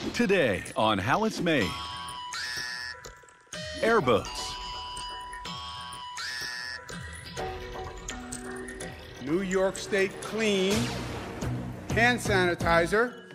Today on How It's Made. Airboats. New York State Clean hand sanitizer